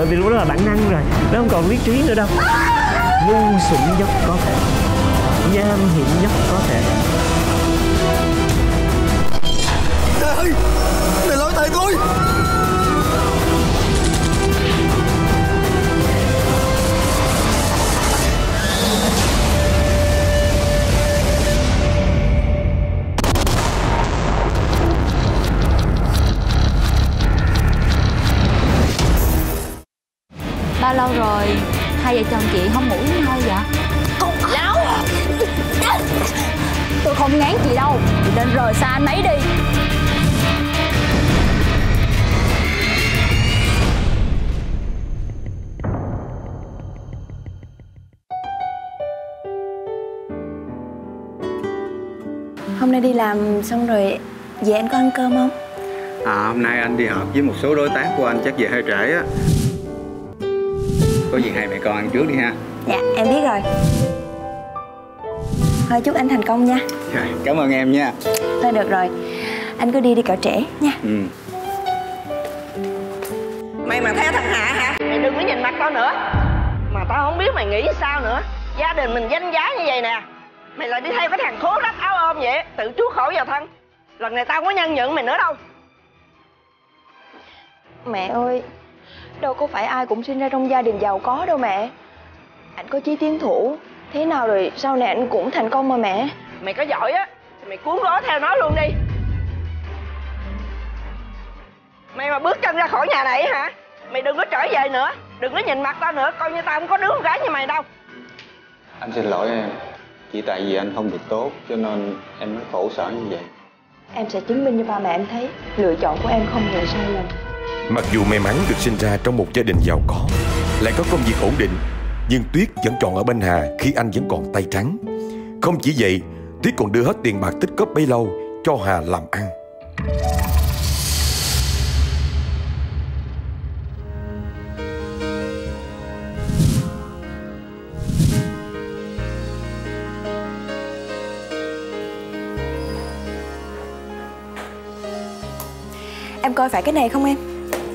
Bởi vì lúc đó là bản năng rồi, nó không còn lý trí nữa đâu. Ngu xuẩn nhất có thể, nham hiểm nhất có thể. Trời ơi, này lỗi tại tôi. Bao lâu rồi hai vợ chồng chị không ngủ với nhau vậy? Con láo. Tôi không ngán chị đâu, chị nên rời xa anh ấy đi. Hôm nay đi làm xong rồi về anh có ăn cơm không? Hôm nay anh đi họp với một số đối tác của anh, chắc về hơi trễ á. Có gì hai mẹ con ăn trước đi ha. Dạ em biết rồi. Thôi chúc anh thành công nha. Cảm ơn em nha. Thôi được rồi, anh cứ đi cỡ trễ nha. Mày mà theo thằng Hạ hả? Mày đừng có nhìn mặt tao nữa. Mà tao không biết mày nghĩ sao nữa. Gia đình mình danh giá như vậy nè, mày lại đi theo cái thằng khố rách áo ôm vậy, tự chuốc khổ vào thân. Lần này tao không có nhân nhượng mày nữa đâu. Mẹ ơi, đâu có phải ai cũng sinh ra trong gia đình giàu có đâu mẹ. Anh có chí tiến thủ, thế nào rồi sau này anh cũng thành công mà mẹ. Mày có giỏi á thì mày cuốn gói theo nó luôn đi. Mày mà bước chân ra khỏi nhà này hả, mày đừng có trở về nữa. Đừng có nhìn mặt tao nữa, coi như tao không có đứa con gái như mày đâu. Anh xin lỗi em. Chỉ tại vì anh không được tốt cho nên em mới khổ sở như vậy. Em sẽ chứng minh cho ba mẹ em thấy lựa chọn của em không hề sai lầm. Mặc dù may mắn được sinh ra trong một gia đình giàu có, lại có công việc ổn định, nhưng Tuyết vẫn chọn ở bên Hà khi anh vẫn còn tay trắng. Không chỉ vậy, Tuyết còn đưa hết tiền bạc tích góp bấy lâu cho Hà làm ăn. Em coi phải cái này không em?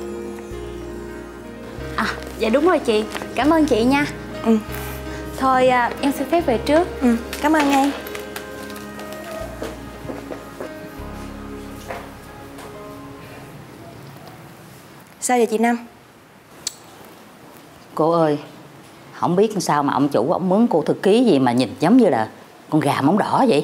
Dạ đúng rồi chị, cảm ơn chị nha. Thôi em xin phép về trước. Cảm ơn em. Sao vậy chị Năm? Cô ơi, không biết sao mà ông chủ ông mướn cô thư ký gì mà nhìn giống như là con gà móng đỏ vậy.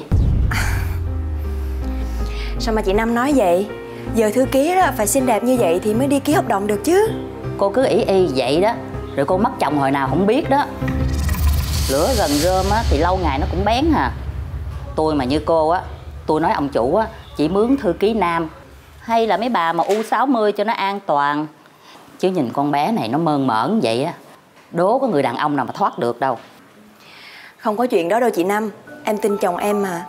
Sao mà chị Năm nói vậy? Giờ thư ký đó phải xinh đẹp như vậy thì mới đi ký hợp đồng được chứ. Cô cứ ỷ y vậy đó, rồi cô mất chồng hồi nào không biết đó. Lửa gần rơm á thì lâu ngày nó cũng bén à. Tôi mà như cô á, tôi nói ông chủ á chỉ mướn thư ký nam hay là mấy bà mà U60 cho nó an toàn. Chứ nhìn con bé này nó mơn mởn vậy á, đố có người đàn ông nào mà thoát được đâu. Không có chuyện đó đâu chị Năm, em tin chồng em mà.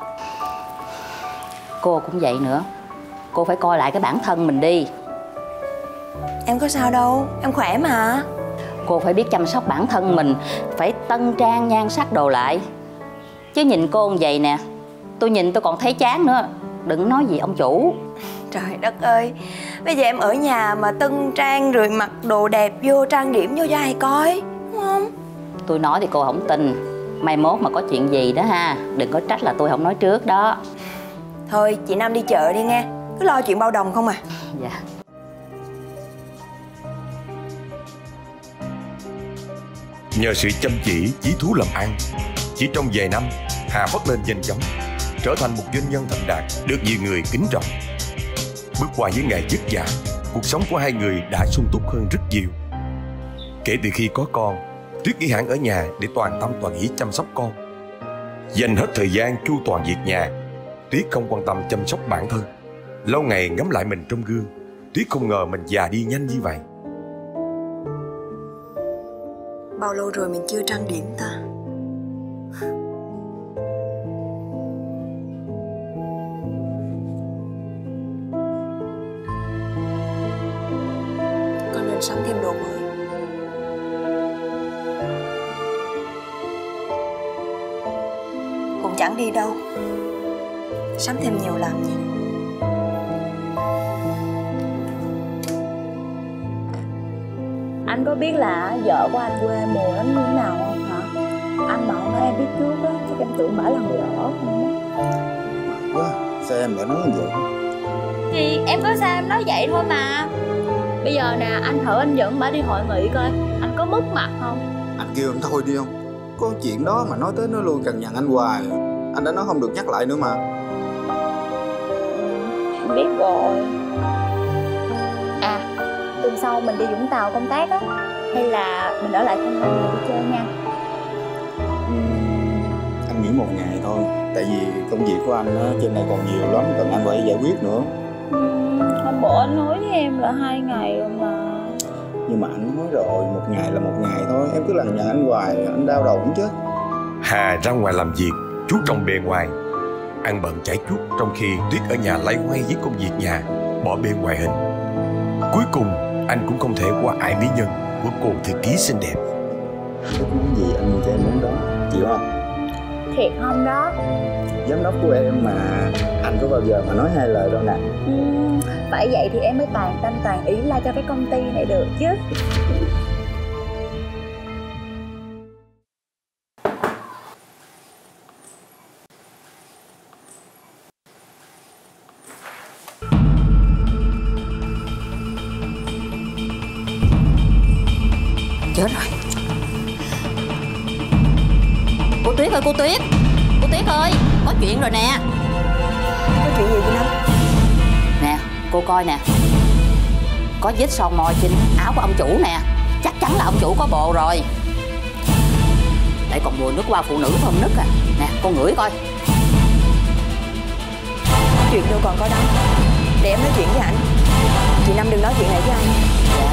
Cô cũng vậy nữa, cô phải coi lại cái bản thân mình đi. Em có sao đâu, em khỏe mà. Cô phải biết chăm sóc bản thân mình, phải tân trang nhan sắc đồ lại. Chứ nhìn cô như vậy nè, tôi nhìn tôi còn thấy chán nữa, đừng nói gì ông chủ. Trời đất ơi, bây giờ em ở nhà mà tân trang rồi mặc đồ đẹp vô, trang điểm vô cho ai coi, đúng không? Tôi nói thì cô không tin. Mai mốt mà có chuyện gì đó ha, đừng có trách là tôi không nói trước đó. Thôi chị Năm đi chợ đi nghe, cứ lo chuyện bao đồng không à. Dạ. Nhờ sự chăm chỉ, chí thú làm ăn, chỉ trong vài năm, Hà phất lên nhanh chóng, trở thành một doanh nhân thành đạt, được nhiều người kính trọng. Bước qua những ngày vất vả, cuộc sống của hai người đã sung túc hơn rất nhiều. Kể từ khi có con, Tuyết nghỉ hẳn ở nhà để toàn tâm toàn ý chăm sóc con. Dành hết thời gian chu toàn việc nhà, Tuyết không quan tâm chăm sóc bản thân. Lâu ngày ngắm lại mình trong gương, Tuyết không ngờ mình già đi nhanh như vậy. Bao lâu rồi mình chưa trang điểm ta? Con nên sắm thêm đồ mới. Cũng chẳng đi đâu, sắm thêm nhiều làm gì. Anh có biết là vợ của anh quê mùa lắm như thế nào không hả? Anh mà không nói em biết trước á, chắc em tưởng bả là người ở không á. Quá, sao em lại nói như vậy? Thì em có sao em nói vậy thôi mà. Bây giờ nè, anh thử anh dẫn bả đi hội nghị coi, anh có mất mặt không? Anh kêu em thôi đi không? Có chuyện đó mà nói tới nói lui cằn nhằn anh hoài. Anh đã nói không được nhắc lại nữa mà. Em biết rồi. À, tuần sau mình đi Vũng Tàu công tác á, hay là mình ở lại thăm mọi người đi chơi nha? Anh nghỉ một ngày thôi. Tại vì công việc của anh á, trên này còn nhiều lắm, cần anh phải giải quyết nữa. Hôm bữa anh nói với em là 2 ngày rồi mà. Nhưng mà anh nói rồi, một ngày là một ngày thôi. Em cứ lằng nhằng anh hoài, anh đau đầu cũng chết. Hà ra ngoài làm việc, chú trong bề ngoài. Ăn bận chải chuốt trong khi Tuyết ở nhà loay hoay với công việc nhà, bỏ bê ngoại hình. Cuối cùng, anh cũng không thể qua ải mỹ nhân của cô thư ký xinh đẹp. Thích món gì anh mua cho em món đó, chịu không? Thiệt không đó? Giám đốc của em mà, anh có bao giờ mà nói 2 lời đâu nè. Phải vậy thì em mới toàn tâm toàn ý la cho cái công ty này được chứ. Chết rồi. Cô Tuyết ơi, cô Tuyết. Cô Tuyết ơi, có chuyện rồi nè. Có chuyện gì vậy Năm? Nè, cô coi nè. Có vết son môi trên áo của ông chủ nè. Chắc chắn là ông chủ có bồ rồi. Lại còn mùi nước hoa phụ nữ thơm nức à. Nè, cô ngửi coi. Chuyện đâu còn có đâu. Để em nói chuyện với anh. Chị Năm đừng nói chuyện này với anh. Dạ.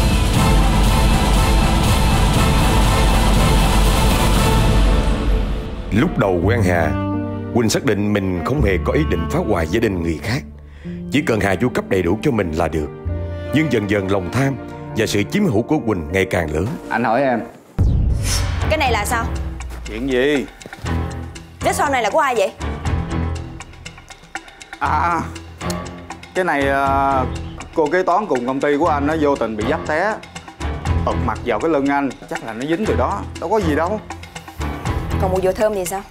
Lúc đầu quen Hà, Quỳnh xác định mình không hề có ý định phá hoại gia đình người khác. Chỉ cần Hà chu cấp đầy đủ cho mình là được. Nhưng dần dần lòng tham và sự chiếm hữu của Quỳnh ngày càng lớn. Anh hỏi em, Cái này là sao? Chuyện gì? Vết son này là của ai vậy? À, cái này cô kế toán cùng công ty của anh nó vô tình bị dấp té, tật mặt vào cái lưng anh. Chắc là nó dính từ đó, đâu có gì đâu. Còn mùi dầu thơm thì sao?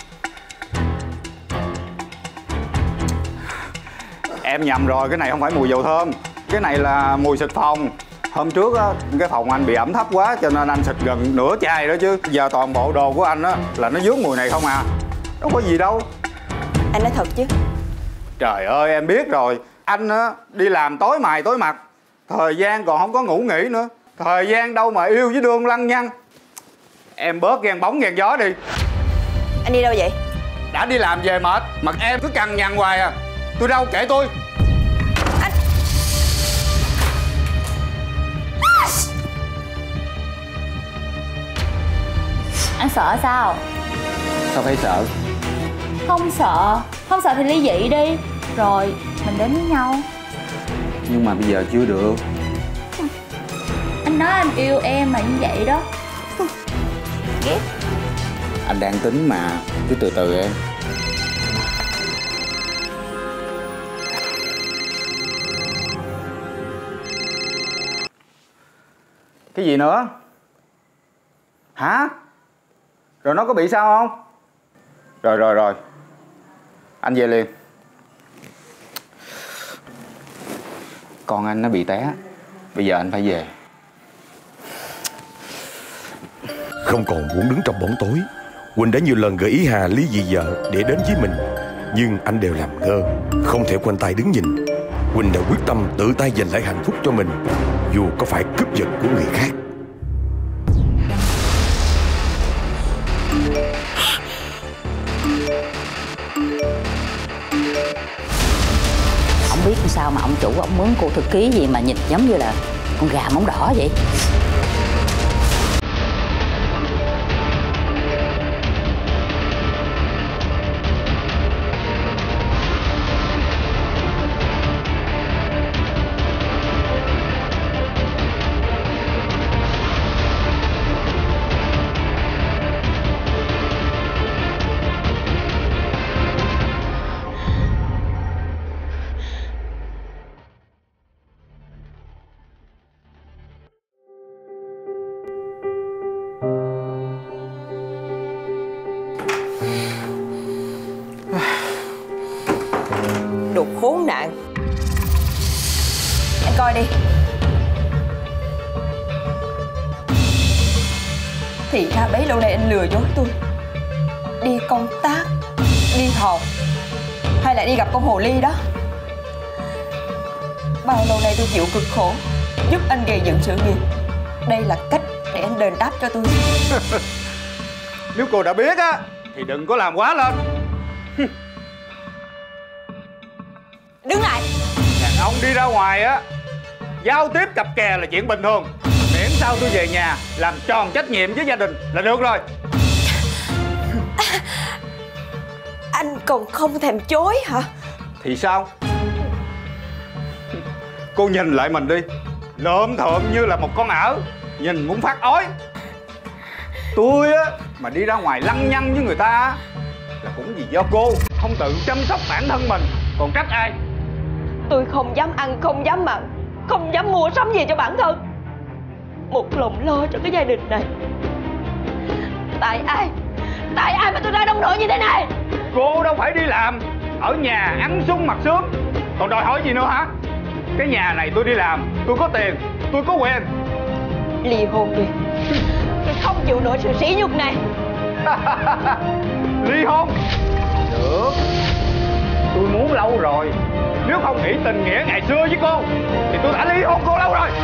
Em nhầm rồi, cái này không phải mùi dầu thơm. Cái này là mùi xịt phòng. Hôm trước á, cái phòng anh bị ẩm thấp quá cho nên anh xịt gần nửa chai đó chứ. Giờ toàn bộ đồ của anh á là nó vướng mùi này không à. Đâu có gì đâu. Anh nói thật chứ? Trời ơi, em biết rồi. Anh á đi làm tối mày tối mặt, thời gian còn không có ngủ nghỉ nữa. Thời gian đâu mà yêu với đương lăng nhăng. Em bớt ghen bóng ghen gió đi. Anh đi đâu vậy? Đã đi làm về mệt, mặt em cứ cằn nhằn hoài à. Tôi đâu, kệ tôi. Anh... Anh sợ sao? sao phải sợ? Không sợ. Không sợ thì ly dị đi. Rồi mình đến với nhau. Nhưng mà bây giờ chưa được. Anh nói anh yêu em mà như vậy đó. Ghét. Anh đang tính mà, cứ từ từ em. Cái gì nữa? Hả? Rồi nó có bị sao không? Rồi anh về liền. Con anh nó bị té, bây giờ anh phải về. Không còn muốn đứng trong bóng tối, Quỳnh đã nhiều lần gợi ý Hà ly dị vợ để đến với mình, nhưng anh đều làm ngơ, không thể khoanh tay đứng nhìn. Quỳnh đã quyết tâm tự tay giành lại hạnh phúc cho mình, dù có phải cướp giật của người khác. Không biết sao mà ông chủ ông mướn cô thư ký gì mà nhìn giống như là con gà móng đỏ vậy. Anh coi đi. Thì ra bấy lâu nay anh lừa dối tôi. Đi công tác, đi học, hay là đi gặp con hồ ly đó. Bao lâu nay tôi chịu cực khổ, giúp anh gây dựng sự nghiệp. Đây là cách để anh đền đáp cho tôi. Nếu cô đã biết á thì đừng có làm quá lên. Đứng lại. Đàn ông đi ra ngoài á, giao tiếp cặp kè là chuyện bình thường. Miễn sao tôi về nhà làm tròn trách nhiệm với gia đình là được rồi. Anh còn không thèm chối hả? Thì sao? Cô nhìn lại mình đi, lượm thượm như là một con ảo, nhìn muốn phát ói. Tôi á mà đi ra ngoài lăng nhăng với người ta á, là cũng vì do cô không tự chăm sóc bản thân mình, còn trách ai? Tôi không dám ăn, không dám mặc, không dám mua sắm gì cho bản thân. Một lòng lo cho cái gia đình này. Tại ai? Tại ai mà tôi ra nông nổi như thế này? Cô đâu phải đi làm, ở nhà ăn sung mặc sướng, còn đòi hỏi gì nữa hả? Cái nhà này tôi đi làm, tôi có tiền, tôi có quyền. Ly hôn đi. Tôi không chịu nổi sự sỉ nhục này. Ly hôn? Được, tôi muốn lâu rồi. Nếu không nghĩ tình nghĩa ngày xưa với cô thì tôi đã ly hôn cô lâu rồi.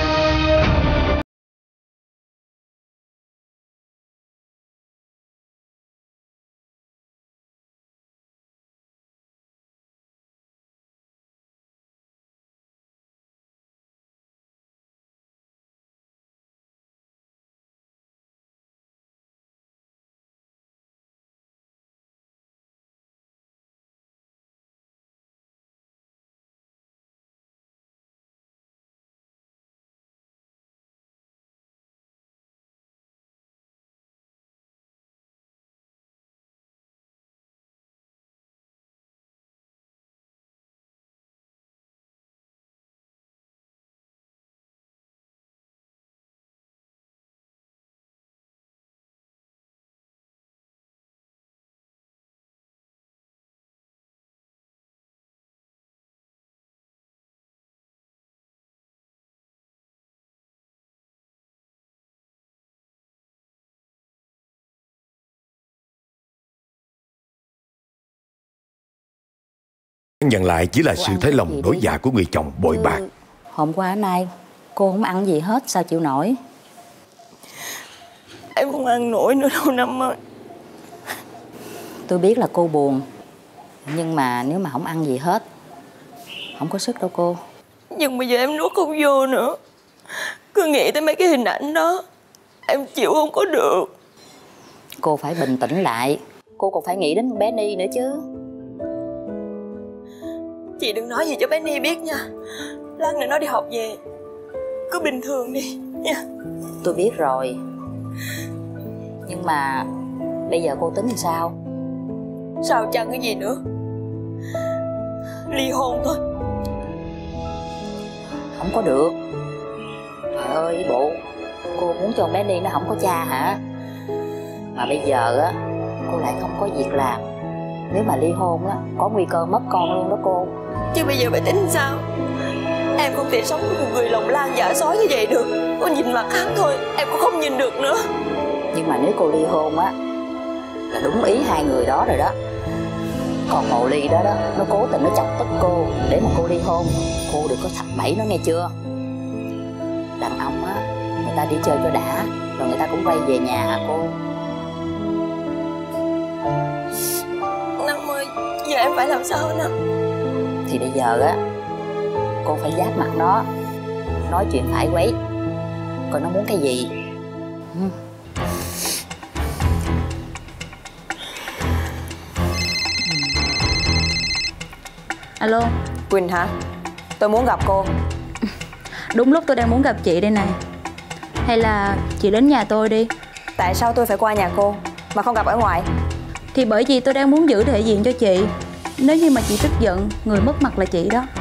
Nhận lại chỉ là sự thấy lòng đổi dạ của người chồng bội bạc. Hôm qua nay cô không ăn gì hết, sao chịu nổi? Em không ăn nổi nữa đâu Năm ơi. Tôi biết là cô buồn, nhưng mà nếu mà không ăn gì hết, không có sức đâu cô. Nhưng bây giờ em nuốt không vô nữa. Cứ nghĩ tới mấy cái hình ảnh đó, em chịu không có được. Cô phải bình tĩnh lại. Cô còn phải nghĩ đến bé Ni nữa chứ. Chị đừng nói gì cho bé Ni biết nha. Lát nữa nó đi học về cứ bình thường đi nha. Tôi biết rồi. Nhưng mà bây giờ cô tính làm sao? Sao chẳng cái gì nữa. Ly hôn thôi. Không có được. Trời ơi bộ, cô muốn cho bé Ni nó không có cha hả? Mà bây giờ á, cô lại không có việc làm. Nếu mà ly hôn á, có nguy cơ mất con luôn đó cô. Chứ bây giờ phải tính sao? Em không thể sống với một người lòng lan dạ sói như vậy được. Cô nhìn mặt hắn thôi, em cũng không nhìn được nữa. Nhưng mà nếu cô ly hôn á, là đúng ý hai người đó rồi đó. Còn hồ ly đó đó, nó cố tình nó chọc tức cô để mà cô ly hôn. Cô đừng có sập bẫy nó nghe chưa? Đàn ông á, người ta đi chơi cho đã, rồi người ta cũng quay về nhà hả cô? Năm ơi, giờ em phải làm sao Năm? Thì bây giờ á, cô phải giáp mặt nó, nói chuyện phải quấy, coi nó muốn cái gì. Alo. Quỳnh hả? Tôi muốn gặp cô. Đúng lúc tôi đang muốn gặp chị đây này. Hay là chị đến nhà tôi đi. Tại sao tôi phải qua nhà cô mà không gặp ở ngoài? Thì bởi vì tôi đang muốn giữ thể diện cho chị. Nếu như mà chị tức giận, người mất mặt là chị đó.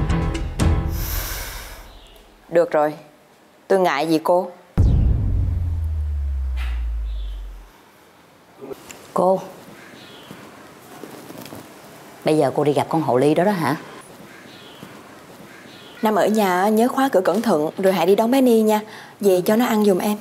Được rồi, tôi ngại gì cô. Cô, bây giờ cô đi gặp con hồ ly đó đó hả? Nam ở nhà nhớ khóa cửa cẩn thận, rồi hãy đi đón bé Ni nha. Về cho nó ăn giùm em.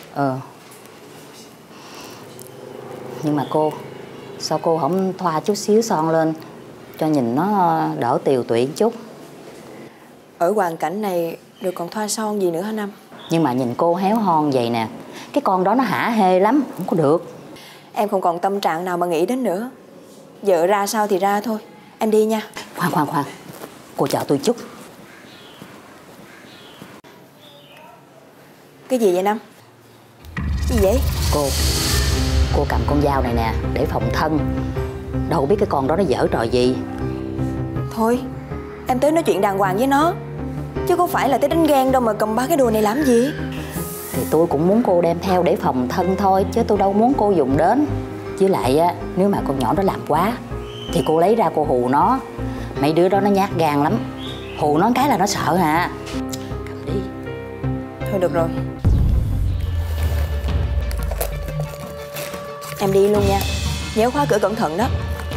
Nhưng mà cô, sao cô không thoa chút xíu son lên cho nhìn nó đỡ tiều tụy chút? Ở hoàn cảnh này rồi còn thoa son gì nữa hả Nam? Nhưng mà nhìn cô héo hon vậy nè, cái con đó nó hả hê lắm, không có được. Em không còn tâm trạng nào mà nghĩ đến nữa. Vợ ra sao thì ra thôi. Em đi nha. Khoan, cô chờ tôi chút. Cái gì vậy Nam? Gì vậy? Cô cầm con dao này nè để phòng thân. Đâu biết cái con đó nó dở trò gì. Thôi, em tới nói chuyện đàng hoàng với nó, chứ có phải là tới đánh ghen đâu mà cầm ba cái đồ này làm gì. Thì tôi cũng muốn cô đem theo để phòng thân thôi, chứ tôi đâu muốn cô dùng đến. Với lại á, nếu mà con nhỏ đó làm quá thì cô lấy ra cô hù nó. Mấy đứa đó nó nhát gan lắm, hù nó cái là nó sợ hả. Cầm đi. Thôi được rồi, em đi luôn nha. Nhớ khóa cửa cẩn thận đó.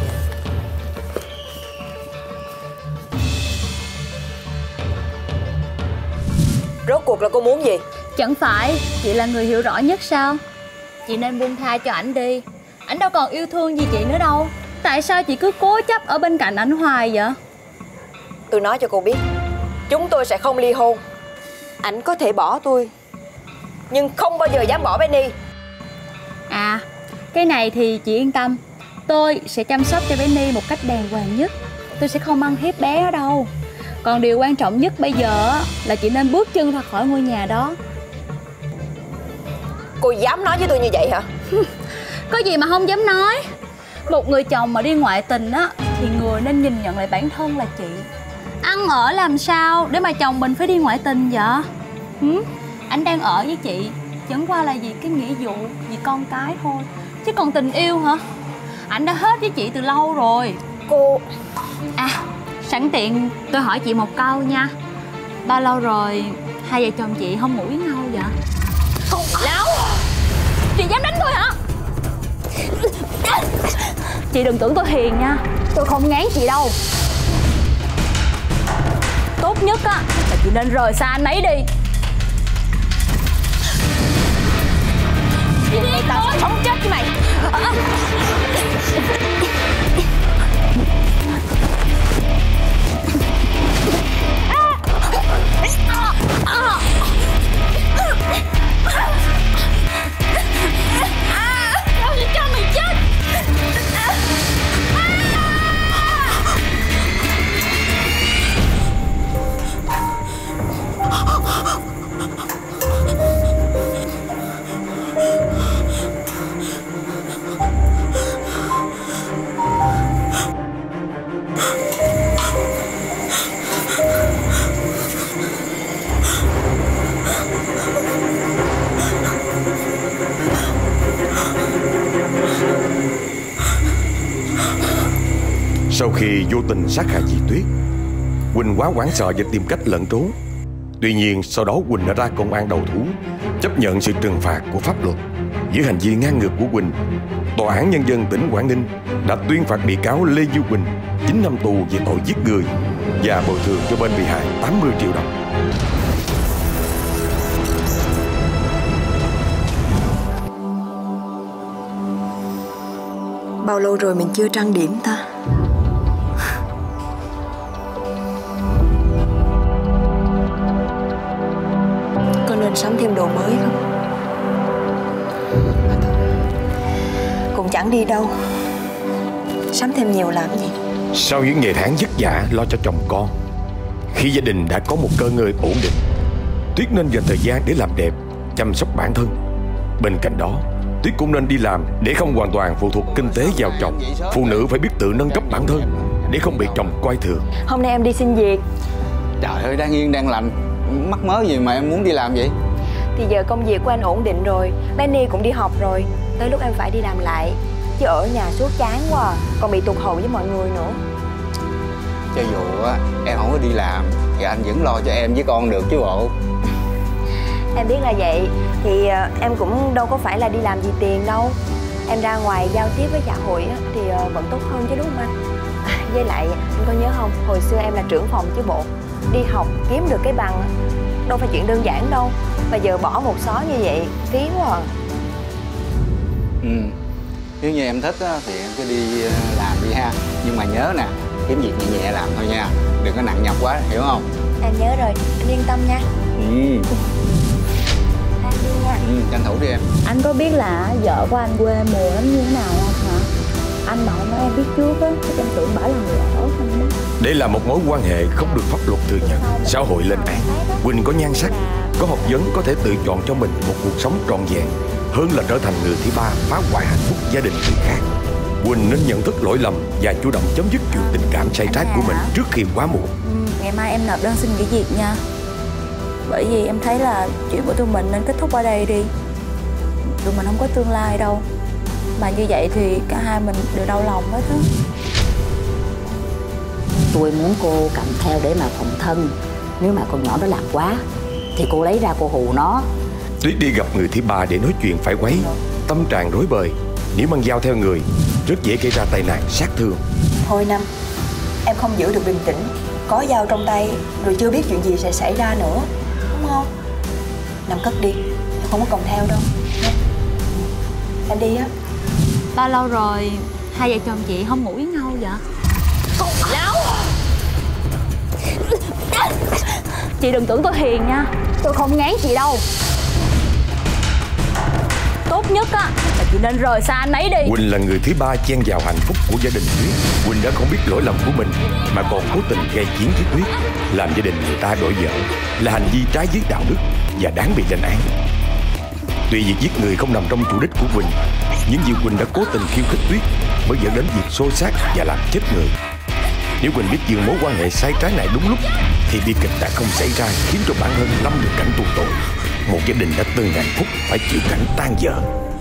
Rốt cuộc là cô muốn gì? Chẳng phải chị là người hiểu rõ nhất sao? Chị nên buông tha cho ảnh đi. Ảnh đâu còn yêu thương gì chị nữa đâu. Tại sao chị cứ cố chấp ở bên cạnh ảnh hoài vậy? Tôi nói cho cô biết, chúng tôi sẽ không ly hôn. Ảnh có thể bỏ tôi, nhưng không bao giờ dám bỏ Benny. À, cái này thì chị yên tâm. Tôi sẽ chăm sóc cho Benny một cách đàng hoàng nhất. Tôi sẽ không ăn hiếp bé ở đâu. Còn điều quan trọng nhất bây giờ là chị nên bước chân ra khỏi ngôi nhà đó. Cô dám nói với tôi như vậy hả? Có gì mà không dám nói. Một người chồng mà đi ngoại tình á thì người nên nhìn nhận lại bản thân là chị. Ăn ở làm sao để mà chồng mình phải đi ngoại tình vậy? Anh đang ở với chị chẳng qua là vì cái nghĩa vụ, vì con cái thôi. Chứ còn tình yêu hả? Anh đã hết với chị từ lâu rồi. Cô... À, sẵn tiện tôi hỏi chị một câu nha. Bao lâu rồi hai vợ chồng chị không ngủ với nhau vậy? Không láo. Chị dám đánh tôi hả? Chị đừng tưởng tôi hiền nha. Tôi không ngán chị đâu. Tốt nhất á là chị nên rời xa anh ấy đi. Đi đi, tao sẽ sống chết với mày. Tao sẽ cho mày chết. Sau khi vô tình sát hại chị Tuyết, Quỳnh quá hoảng sợ và tìm cách lẩn trốn. Tuy nhiên sau đó Quỳnh đã ra công an đầu thú, chấp nhận sự trừng phạt của pháp luật. Giữa hành vi ngang ngược của Quỳnh, Tòa án Nhân dân tỉnh Quảng Ninh đã tuyên phạt bị cáo Lê Du Quỳnh 9 năm tù về tội giết người và bồi thường cho bên bị hại 80 triệu đồng. Bao lâu rồi mình chưa trang điểm ta? Có nên sắm thêm đồ mới không? Cũng chẳng đi đâu, sắm thêm nhiều làm gì. Sau những ngày tháng vất vả lo cho chồng con, khi gia đình đã có một cơ ngơi ổn định, Tuyết nên dành thời gian để làm đẹp, chăm sóc bản thân. Bên cạnh đó, Tuyết cũng nên đi làm để không hoàn toàn phụ thuộc kinh tế vào chồng. Phụ nữ phải biết tự nâng cấp bản thân để không bị chồng coi thường. Hôm nay em đi xin việc. Trời ơi, đang yên đang lành, mắc mớ gì mà em muốn đi làm vậy? Thì giờ công việc của anh ổn định rồi, Benny cũng đi học rồi, tới lúc em phải đi làm lại. Chứ ở nhà suốt chán quá à, còn bị tụt hậu với mọi người nữa. Cho dù á em không có đi làm thì anh vẫn lo cho em với con được chứ bộ. Em biết là vậy, thì em cũng đâu có phải là đi làm vì tiền đâu. Em ra ngoài giao tiếp với xã hội thì vẫn tốt hơn chứ đúng không anh? Với lại anh có nhớ không, hồi xưa em là trưởng phòng chứ bộ. Đi học kiếm được cái bằng đâu phải chuyện đơn giản đâu. Mà giờ bỏ một xó như vậy phí quá à. Nếu như em thích á, thì em cứ đi làm đi ha. Nhưng mà nhớ nè, kiếm việc nhẹ nhẹ làm thôi nha, đừng có nặng nhọc quá, hiểu không? Em nhớ rồi, anh yên tâm nha. Anh đi nha. Tranh thủ đi em. Anh có biết là vợ của anh quê mùa lắm như thế nào không hả? Anh mà không nói em biết trước á, em tưởng bả là người ở không đó. Đây là một mối quan hệ không được pháp luật thừa nhận. Xã hội lên án Quỳnh có nhan sắc, có học vấn, có thể tự chọn cho mình một cuộc sống trọn vẹn, hơn là trở thành người thứ ba phá hoại hạnh phúc gia đình người khác. Quỳnh nên nhận thức lỗi lầm và chủ động chấm dứt chuyện tình cảm sai trái của mình trước khi quá muộn. Ngày mai em nộp đơn xin nghỉ việc nha. Bởi vì em thấy là chuyện của tụi mình nên kết thúc ở đây đi. Tụi mình không có tương lai đâu. Mà như vậy thì cả hai mình đều đau lòng hết á. Tôi muốn cô cầm theo để mà phòng thân. Nếu mà con nhỏ đó làm quá thì cô lấy ra cô hù nó. Tuyết đi gặp người thứ ba để nói chuyện phải quấy, tâm trạng rối bời. Nếu mang dao theo người rất dễ gây ra tai nạn sát thương. Thôi Năm, em không giữ được bình tĩnh. Có dao trong tay rồi chưa biết chuyện gì sẽ xảy ra nữa, đúng không? Năm cất đi, em không có cầm theo đâu nha. Em đi á. Bao lâu rồi hai vợ chồng chị không ngủ với nhau vậy? Chị đừng tưởng tôi hiền nha. Tôi không ngán chị đâu. Tốt nhất á là chị nên rời xa anh ấy đi. Quỳnh là người thứ ba chen vào hạnh phúc của gia đình Tuyết. Quỳnh đã không biết lỗi lầm của mình mà còn cố tình gây chiến với Tuyết, làm gia đình người ta đổi vợ, là hành vi trái với đạo đức và đáng bị lên án. Tuy việc giết người không nằm trong chủ đích của Quỳnh, nhưng vì Quỳnh đã cố tình khiêu khích Tuyết mới dẫn đến việc xô xát và làm chết người. Nếu Quỳnh biết dừng mối quan hệ sai trái này đúng lúc thì bi kịch đã không xảy ra, khiến cho bản thân lâm được cảnh tù tội. Một gia đình đã từng hạnh phúc phải chịu cảnh tan vỡ.